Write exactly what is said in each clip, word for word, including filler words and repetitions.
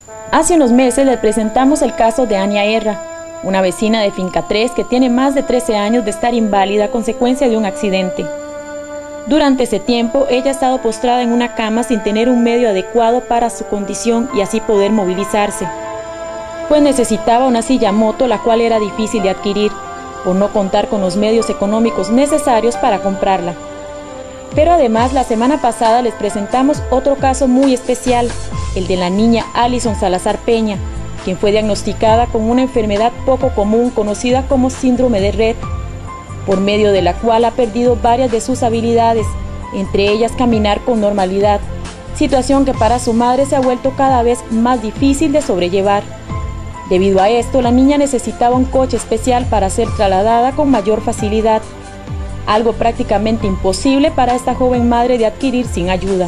Hace unos meses les presentamos el caso de Ania Erra, una vecina de Finca tres que tiene más de trece años de estar inválida a consecuencia de un accidente. Durante ese tiempo, ella ha estado postrada en una cama sin tener un medio adecuado para su condición y así poder movilizarse, pues necesitaba una silla moto, la cual era difícil de adquirir, por no contar con los medios económicos necesarios para comprarla. Pero además, la semana pasada les presentamos otro caso muy especial, el de la niña Alison Salazar Peña, quien fue diagnosticada con una enfermedad poco común conocida como síndrome de Rett, por medio de la cual ha perdido varias de sus habilidades, entre ellas caminar con normalidad, situación que para su madre se ha vuelto cada vez más difícil de sobrellevar. Debido a esto, la niña necesitaba un coche especial para ser trasladada con mayor facilidad, algo prácticamente imposible para esta joven madre de adquirir sin ayuda.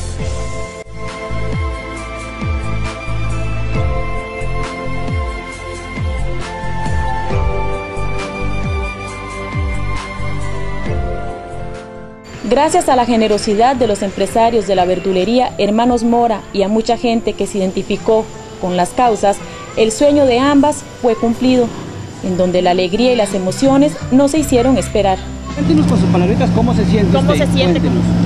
Gracias a la generosidad de los empresarios de la verdulería Hermanos Mora y a mucha gente que se identificó con las causas, el sueño de ambas fue cumplido, en donde la alegría y las emociones no se hicieron esperar. Cuéntenos con sus palabritas cómo se siente ¿Cómo usted? se siente?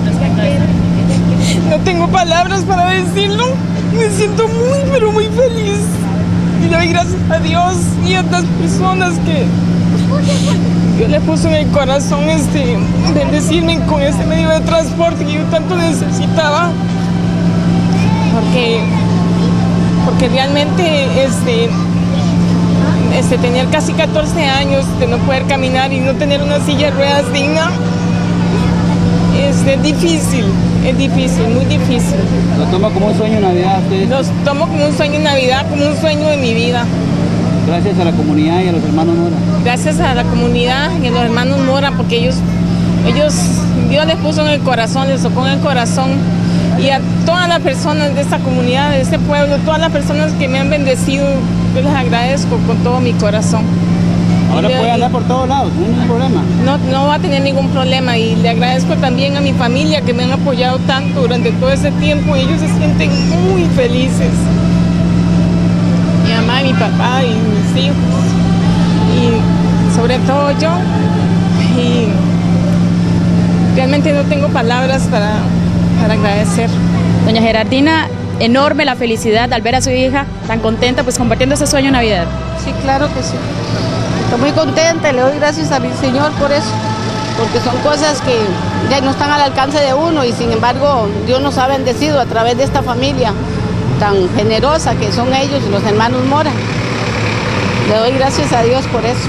No tengo palabras para decirlo. Me siento muy, pero muy feliz. Y le doy gracias a Dios y a estas personas que Dios le puso en el corazón este, bendecirme con este medio de transporte que yo tanto necesitaba. Porque, porque realmente este, este, tener casi catorce años de no poder caminar y no tener una silla de ruedas digna es, es difícil, es difícil, muy difícil. ¿Lo toma como un sueño en Navidad usted? Lo tomo como un sueño en Navidad, como un sueño de mi vida. Gracias a la comunidad y a los hermanos Mora. Gracias a la comunidad y a los hermanos Mora, porque ellos, ellos, Dios les puso en el corazón, les tocó en el corazón. Y a todas las personas de esta comunidad, de este pueblo, todas las personas que me han bendecido, yo les agradezco con todo mi corazón. Ahora puede andar por todos lados, no hay ningún problema. No, no va a tener ningún problema y le agradezco también a mi familia que me han apoyado tanto durante todo ese tiempo y ellos se sienten muy felices. Mi mamá y mi papá y mis hijos y sobre todo yo, y realmente no tengo palabras para, para agradecer. Doña Gerardina, enorme la felicidad al ver a su hija tan contenta, pues compartiendo ese sueño de Navidad. Sí, claro que sí. Estoy muy contenta y le doy gracias a mi Señor por eso, porque son cosas que ya no están al alcance de uno y sin embargo Dios nos ha bendecido a través de esta familia tan generosa que son ellos, los hermanos Mora. Le doy gracias a Dios por eso.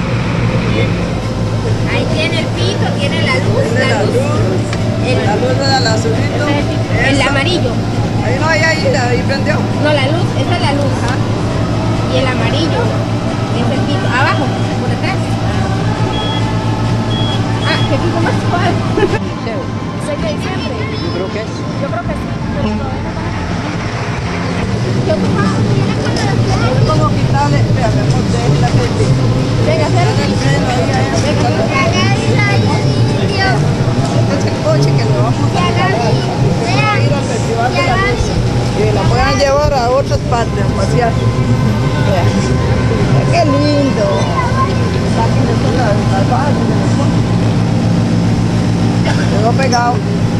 Ahí tiene el pito, tiene la luz, la luz. El, la luz del azulito. El amarillo. Ahí no, ahí, ahí, ahí prendió. No, la luz, esa es la luz. ¿Ah? Y el amarillo es el pito. Abajo, por detrás. Ah, qué pito más suave. ¿seis de diciembre? Yo creo que es. Yo creo que sí. Yo ¿Cómo quitarle? Espérate, ponte la gente. Venga, el freno ahí, ahí. Este es el coche que lo vamos a ir al Festival de la Luz. Y la puedan llevar a otras partes, a pasear. ¡Qué lindo! Las bajas quedó pegado.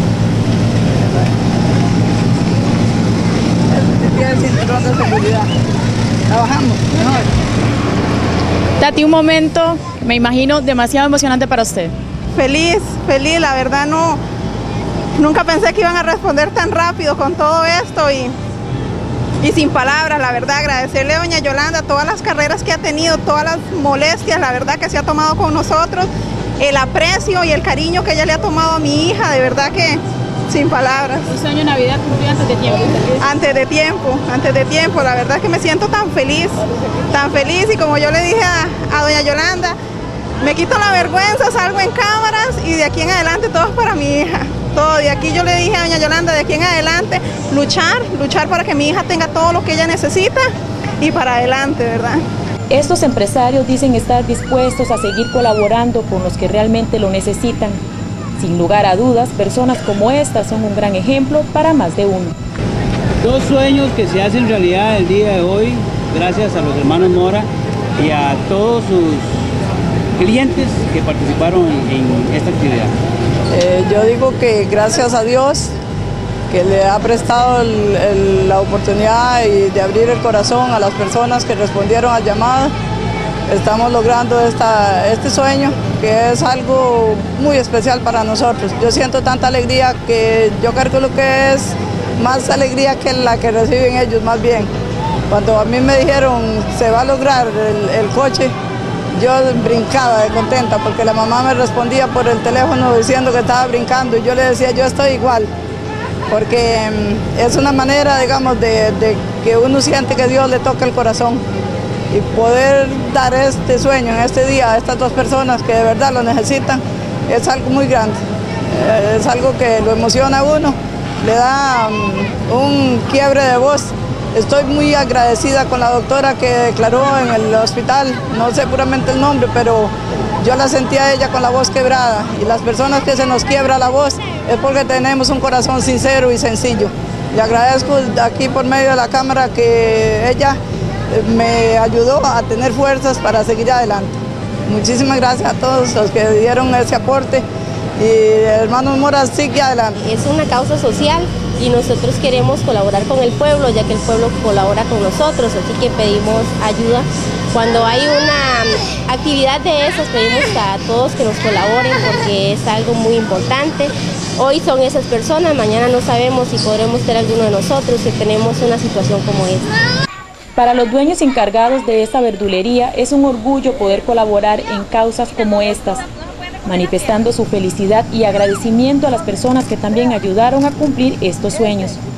Tiene cinturón de seguridad. Trabajamos mejor. Tati, un momento, me imagino, demasiado emocionante para usted. Feliz, feliz, la verdad no, nunca pensé que iban a responder tan rápido con todo esto y, y sin palabras, la verdad, agradecerle a doña Yolanda todas las carreras que ha tenido, todas las molestias, la verdad que se ha tomado con nosotros, el aprecio y el cariño que ella le ha tomado a mi hija, de verdad que sin palabras. Un sueño de Navidad cumplido antes de tiempo. Antes de tiempo, antes de tiempo, la verdad es que me siento tan feliz, tan feliz y como yo le dije a, a doña Yolanda, me quito la vergüenza, salgo en cámaras y de aquí en adelante todo es para mi hija. Todo, de aquí yo le dije a doña Yolanda, de aquí en adelante, luchar, luchar para que mi hija tenga todo lo que ella necesita y para adelante, ¿verdad? Estos empresarios dicen estar dispuestos a seguir colaborando con los que realmente lo necesitan. Sin lugar a dudas, personas como estas son un gran ejemplo para más de uno. Dos sueños que se hacen realidad el día de hoy, gracias a los hermanos Mora y a todos sus clientes que participaron en, en esta actividad. Eh, yo digo que gracias a Dios que le ha prestado el, el, la oportunidad y de abrir el corazón a las personas que respondieron al llamado, estamos logrando esta, este sueño, que es algo muy especial para nosotros. Yo siento tanta alegría que yo calculo que es más alegría que la que reciben ellos, más bien. Cuando a mí me dijeron se va a lograr el, el coche, yo brincaba de contenta porque la mamá me respondía por el teléfono diciendo que estaba brincando y yo le decía yo estoy igual, porque es una manera, digamos, de, de que uno siente que Dios le toca el corazón y poder dar este sueño en este día a estas dos personas que de verdad lo necesitan es algo muy grande, es algo que lo emociona a uno, le da un quiebre de voz. Estoy muy agradecida con la doctora que declaró en el hospital, no sé puramente el nombre, pero yo la sentí a ella con la voz quebrada y las personas que se nos quiebra la voz es porque tenemos un corazón sincero y sencillo. Le agradezco aquí por medio de la cámara que ella me ayudó a tener fuerzas para seguir adelante. Muchísimas gracias a todos los que dieron ese aporte y hermanos Mora sigue adelante. Es una causa social y nosotros queremos colaborar con el pueblo, ya que el pueblo colabora con nosotros, así que pedimos ayuda. Cuando hay una actividad de esas, pedimos a todos que nos colaboren porque es algo muy importante. Hoy son esas personas, mañana no sabemos si podremos ser alguno de nosotros si tenemos una situación como esta. Para los dueños encargados de esta verdulería es un orgullo poder colaborar en causas como estas, manifestando su felicidad y agradecimiento a las personas que también ayudaron a cumplir estos sueños.